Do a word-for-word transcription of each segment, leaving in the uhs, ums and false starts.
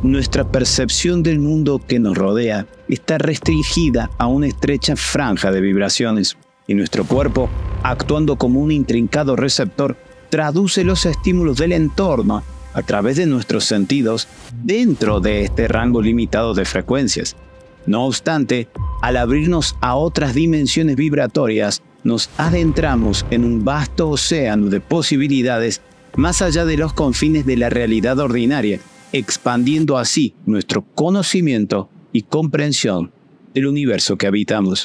Nuestra percepción del mundo que nos rodea está restringida a una estrecha franja de vibraciones, y nuestro cuerpo, actuando como un intrincado receptor, traduce los estímulos del entorno a través de nuestros sentidos dentro de este rango limitado de frecuencias. No obstante, al abrirnos a otras dimensiones vibratorias, nos adentramos en un vasto océano de posibilidades más allá de los confines de la realidad ordinaria, expandiendo así nuestro conocimiento y comprensión del universo que habitamos.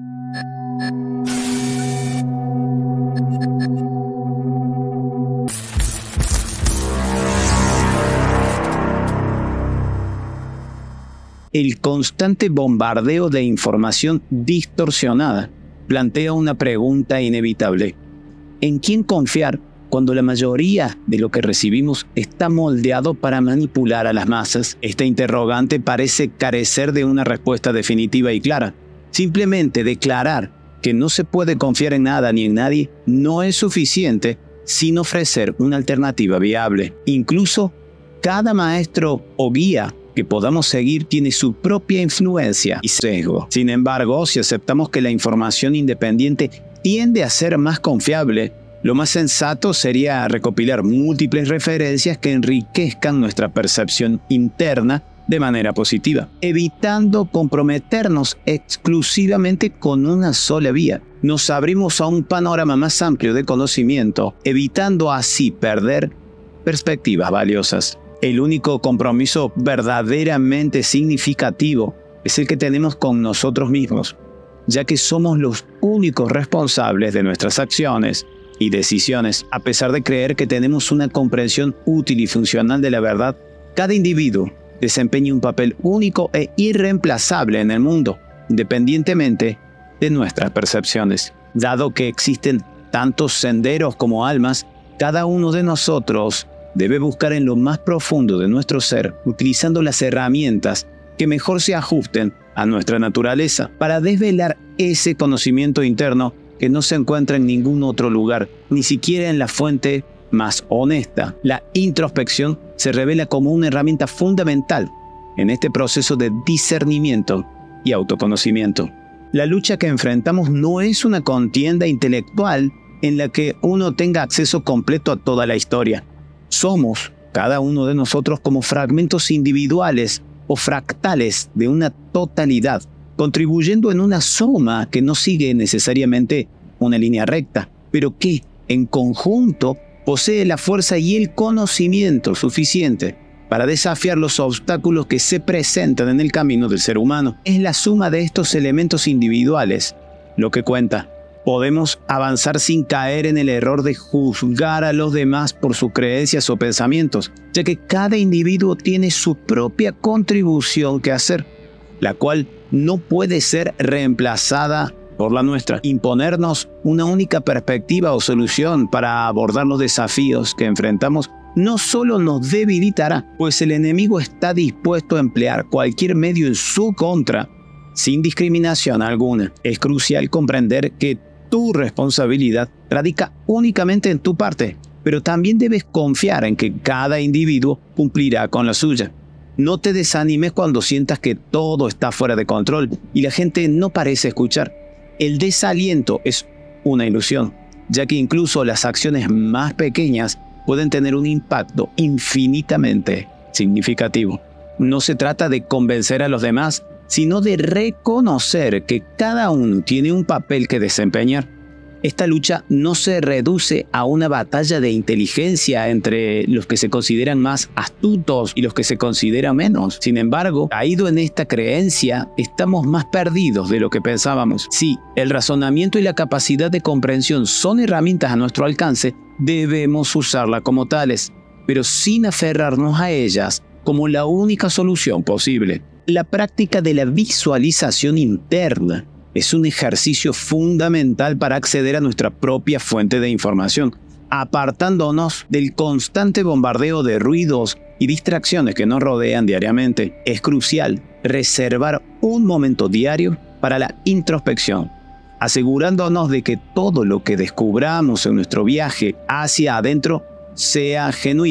El constante bombardeo de información distorsionada plantea una pregunta inevitable. ¿En quién confiar cuando la mayoría de lo que recibimos está moldeado para manipular a las masas? Esta interrogante parece carecer de una respuesta definitiva y clara. Simplemente declarar que no se puede confiar en nada ni en nadie no es suficiente sin ofrecer una alternativa viable. Incluso cada maestro o guía que podamos seguir tiene su propia influencia y sesgo. Sin embargo, si aceptamos que la información independiente tiende a ser más confiable, lo más sensato sería recopilar múltiples referencias que enriquezcan nuestra percepción interna de manera positiva, evitando comprometernos exclusivamente con una sola vía. Nos abrimos a un panorama más amplio de conocimiento, evitando así perder perspectivas valiosas. El único compromiso verdaderamente significativo es el que tenemos con nosotros mismos, ya que somos los únicos responsables de nuestras acciones y decisiones. A pesar de creer que tenemos una comprensión útil y funcional de la verdad, cada individuo desempeña un papel único e irreemplazable en el mundo, independientemente de nuestras percepciones. Dado que existen tantos senderos como almas, cada uno de nosotros debe buscar en lo más profundo de nuestro ser, utilizando las herramientas que mejor se ajusten a nuestra naturaleza, para desvelar ese conocimiento interno que no se encuentra en ningún otro lugar, ni siquiera en la fuente más honesta. La introspección se revela como una herramienta fundamental en este proceso de discernimiento y autoconocimiento. La lucha que enfrentamos no es una contienda intelectual en la que uno tenga acceso completo a toda la historia. Somos, cada uno de nosotros, como fragmentos individuales o fractales de una totalidad, contribuyendo en una suma que no sigue necesariamente una línea recta, pero que, en conjunto, posee la fuerza y el conocimiento suficiente para desafiar los obstáculos que se presentan en el camino del ser humano. Es la suma de estos elementos individuales lo que cuenta. Podemos avanzar sin caer en el error de juzgar a los demás por sus creencias o pensamientos, ya que cada individuo tiene su propia contribución que hacer, la cual no puede ser reemplazada por la nuestra. Imponernos una única perspectiva o solución para abordar los desafíos que enfrentamos no solo nos debilitará, pues el enemigo está dispuesto a emplear cualquier medio en su contra, sin discriminación alguna. Es crucial comprender que tu responsabilidad radica únicamente en tu parte, pero también debes confiar en que cada individuo cumplirá con la suya. No te desanimes cuando sientas que todo está fuera de control y la gente no parece escuchar. El desaliento es una ilusión, ya que incluso las acciones más pequeñas pueden tener un impacto infinitamente significativo. No se trata de convencer a los demás, sino de reconocer que cada uno tiene un papel que desempeñar. Esta lucha no se reduce a una batalla de inteligencia entre los que se consideran más astutos y los que se consideran menos. Sin embargo, caído en esta creencia, estamos más perdidos de lo que pensábamos. Si el razonamiento y la capacidad de comprensión son herramientas a nuestro alcance, debemos usarlas como tales, pero sin aferrarnos a ellas como la única solución posible. La práctica de la visualización interna es un ejercicio fundamental para acceder a nuestra propia fuente de información, apartándonos del constante bombardeo de ruidos y distracciones que nos rodean diariamente. Es crucial reservar un momento diario para la introspección, asegurándonos de que todo lo que descubramos en nuestro viaje hacia adentro sea genuino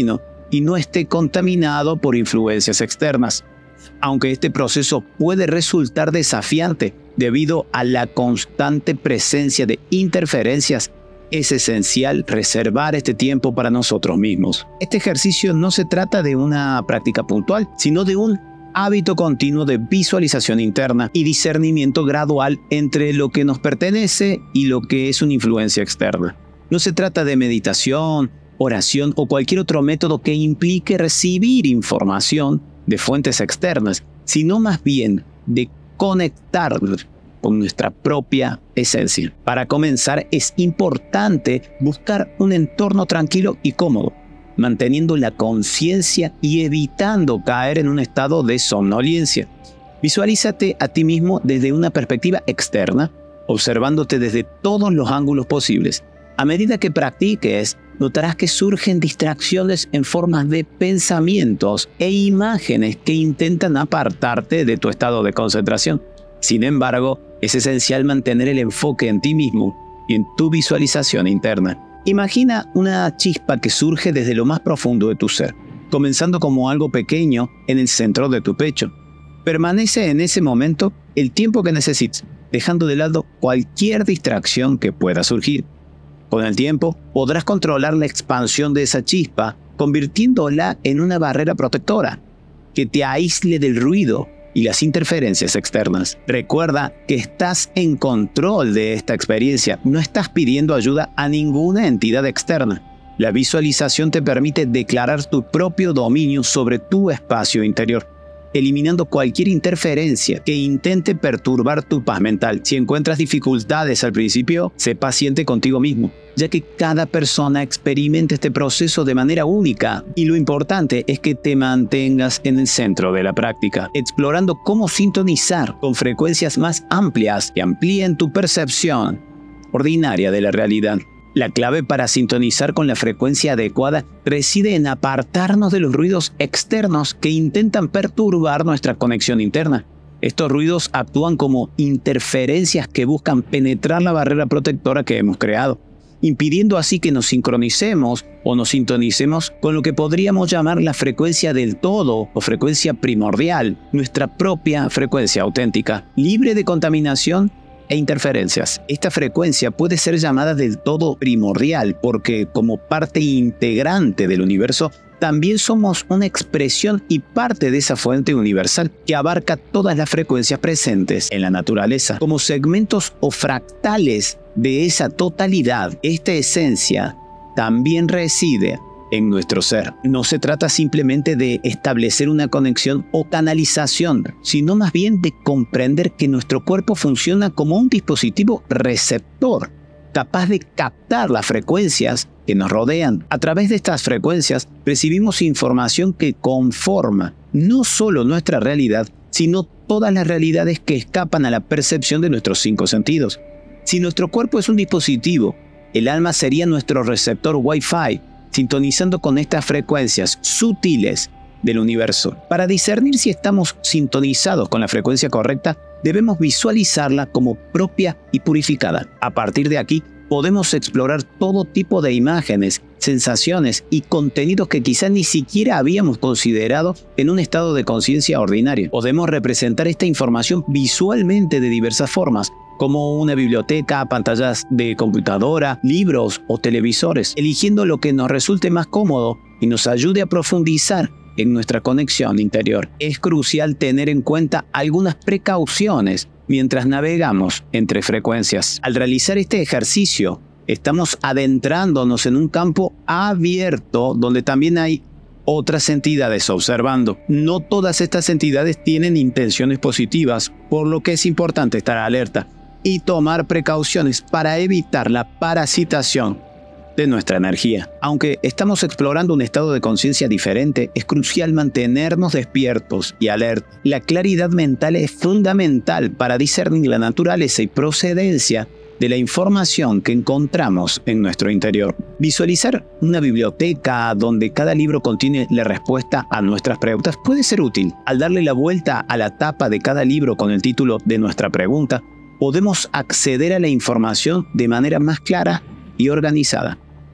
y no esté contaminado por influencias externas. Aunque este proceso puede resultar desafiante debido a la constante presencia de interferencias, es esencial reservar este tiempo para nosotros mismos. Este ejercicio no se trata de una práctica puntual, sino de un hábito continuo de visualización interna y discernimiento gradual entre lo que nos pertenece y lo que es una influencia externa. No se trata de meditación, oración o cualquier otro método que implique recibir información de fuentes externas, sino más bien de conectarnos con nuestra propia esencia. Para comenzar, es importante buscar un entorno tranquilo y cómodo, manteniendo la conciencia y evitando caer en un estado de somnolencia. Visualízate a ti mismo desde una perspectiva externa, observándote desde todos los ángulos posibles. A medida que practiques, notarás que surgen distracciones en formas de pensamientos e imágenes que intentan apartarte de tu estado de concentración. Sin embargo, es esencial mantener el enfoque en ti mismo y en tu visualización interna. Imagina una chispa que surge desde lo más profundo de tu ser, comenzando como algo pequeño en el centro de tu pecho. Permanece en ese momento el tiempo que necesites, dejando de lado cualquier distracción que pueda surgir. Con el tiempo, podrás controlar la expansión de esa chispa, convirtiéndola en una barrera protectora que te aísle del ruido y las interferencias externas. Recuerda que estás en control de esta experiencia, no estás pidiendo ayuda a ninguna entidad externa. La visualización te permite declarar tu propio dominio sobre tu espacio interior, eliminando cualquier interferencia que intente perturbar tu paz mental. Si encuentras dificultades al principio, sé paciente contigo mismo, ya que cada persona experimenta este proceso de manera única, y lo importante es que te mantengas en el centro de la práctica, explorando cómo sintonizar con frecuencias más amplias que amplíen tu percepción ordinaria de la realidad. La clave para sintonizar con la frecuencia adecuada reside en apartarnos de los ruidos externos que intentan perturbar nuestra conexión interna. Estos ruidos actúan como interferencias que buscan penetrar la barrera protectora que hemos creado, impidiendo así que nos sincronicemos o nos sintonicemos con lo que podríamos llamar la frecuencia del todo o frecuencia primordial, nuestra propia frecuencia auténtica, libre de contaminación e interferencias. Esta frecuencia puede ser llamada del todo primordial porque, como parte integrante del universo, también somos una expresión y parte de esa fuente universal que abarca todas las frecuencias presentes en la naturaleza. Como segmentos o fractales de esa totalidad, esta esencia también reside en nuestro ser. No se trata simplemente de establecer una conexión o canalización, sino más bien de comprender que nuestro cuerpo funciona como un dispositivo receptor, capaz de captar las frecuencias que nos rodean. A través de estas frecuencias recibimos información que conforma no solo nuestra realidad, sino todas las realidades que escapan a la percepción de nuestros cinco sentidos. Si nuestro cuerpo es un dispositivo, el alma sería nuestro receptor Wi-Fi, sintonizando con estas frecuencias sutiles del universo. Para discernir si estamos sintonizados con la frecuencia correcta, debemos visualizarla como propia y purificada. A partir de aquí, podemos explorar todo tipo de imágenes, sensaciones y contenidos que quizás ni siquiera habíamos considerado en un estado de conciencia ordinario. Podemos representar esta información visualmente de diversas formas, como una biblioteca, pantallas de computadora, libros o televisores, eligiendo lo que nos resulte más cómodo y nos ayude a profundizar en nuestra conexión interior. Es crucial tener en cuenta algunas precauciones mientras navegamos entre frecuencias. Al realizar este ejercicio, estamos adentrándonos en un campo abierto donde también hay otras entidades observando. No todas estas entidades tienen intenciones positivas, por lo que es importante estar alerta y tomar precauciones para evitar la parasitación de nuestra energía. Aunque estamos explorando un estado de conciencia diferente, es crucial mantenernos despiertos y alerta. La claridad mental es fundamental para discernir la naturaleza y procedencia de la información que encontramos en nuestro interior. Visualizar una biblioteca donde cada libro contiene la respuesta a nuestras preguntas puede ser útil. Al darle la vuelta a la tapa de cada libro con el título de nuestra pregunta, podemos acceder a la información de manera más clara y organizada.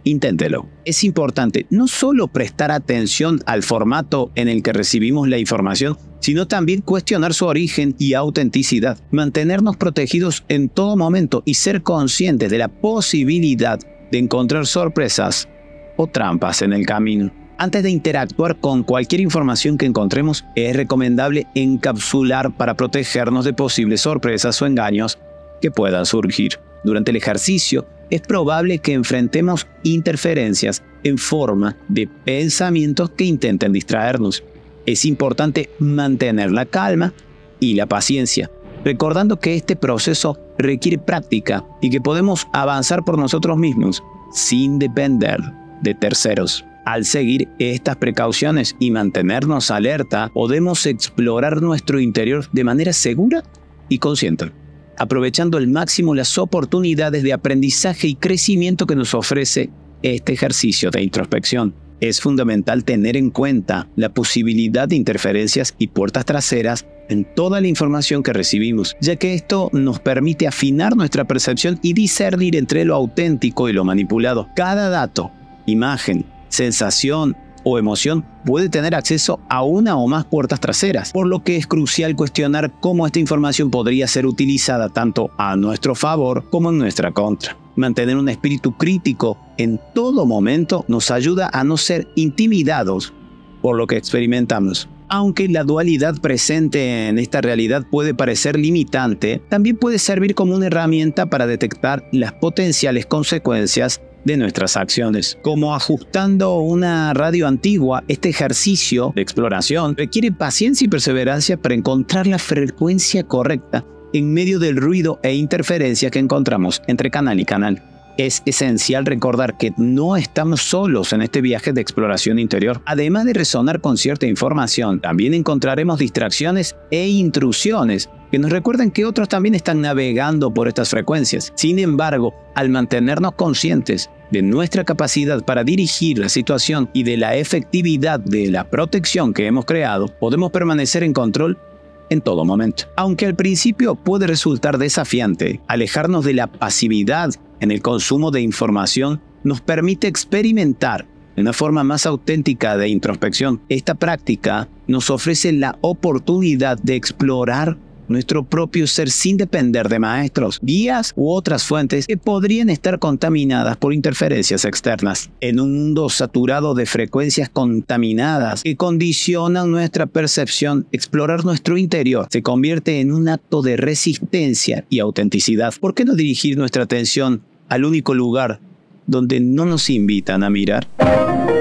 inténtelo. Es importante no solo prestar atención al formato en el que recibimos la información, sino también cuestionar su origen y autenticidad, mantenernos protegidos en todo momento y ser conscientes de la posibilidad de encontrar sorpresas o trampas en el camino. Antes de interactuar con cualquier información que encontremos, es recomendable encapsular para protegernos de posibles sorpresas o engaños que puedan surgir. Durante el ejercicio, es probable que enfrentemos interferencias en forma de pensamientos que intenten distraernos. Es importante mantener la calma y la paciencia, recordando que este proceso requiere práctica y que podemos avanzar por nosotros mismos sin depender de terceros. Al seguir estas precauciones y mantenernos alerta, podemos explorar nuestro interior de manera segura y consciente, aprovechando al máximo las oportunidades de aprendizaje y crecimiento que nos ofrece este ejercicio de introspección. Es fundamental tener en cuenta la posibilidad de interferencias y puertas traseras en toda la información que recibimos, ya que esto nos permite afinar nuestra percepción y discernir entre lo auténtico y lo manipulado. Cada dato, imagen, sensación o emoción puede tener acceso a una o más puertas traseras, por lo que es crucial cuestionar cómo esta información podría ser utilizada tanto a nuestro favor como en nuestra contra. Mantener un espíritu crítico en todo momento nos ayuda a no ser intimidados por lo que experimentamos. Aunque la dualidad presente en esta realidad puede parecer limitante, también puede servir como una herramienta para detectar las potenciales consecuencias de nuestras acciones. Como ajustando una radio antigua, este ejercicio de exploración requiere paciencia y perseverancia para encontrar la frecuencia correcta en medio del ruido e interferencia que encontramos entre canal y canal. Es esencial recordar que no estamos solos en este viaje de exploración interior. Además de resonar con cierta información, también encontraremos distracciones e intrusiones que nos recuerdan que otros también están navegando por estas frecuencias. Sin embargo, al mantenernos conscientes de nuestra capacidad para dirigir la situación y de la efectividad de la protección que hemos creado, podemos permanecer en control en todo momento. Aunque al principio puede resultar desafiante, alejarnos de la pasividad en el consumo de información nos permite experimentar una forma más auténtica de introspección. Esta práctica nos ofrece la oportunidad de explorar nuestro propio ser sin depender de maestros, guías u otras fuentes que podrían estar contaminadas por interferencias externas. En un mundo saturado de frecuencias contaminadas que condicionan nuestra percepción, explorar nuestro interior se convierte en un acto de resistencia y autenticidad. ¿Por qué no dirigir nuestra atención al único lugar donde no nos invitan a mirar?